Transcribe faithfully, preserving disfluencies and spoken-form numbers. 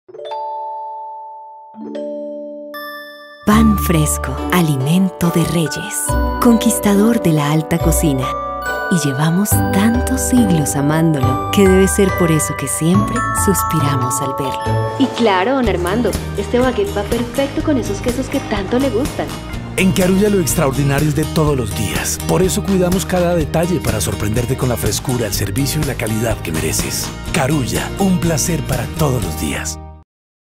Pan fresco, alimento de reyes, conquistador de la alta cocina. Y llevamos tantos siglos amándolo, que debe ser por eso que siempre suspiramos al verlo. Y claro, don Armando, este baguette va perfecto con esos quesos que tanto le gustan. En Carulla lo extraordinario es de todos los días. Por eso cuidamos cada detalle para sorprenderte con la frescura, el servicio y la calidad que mereces. Carulla, un placer para todos los días.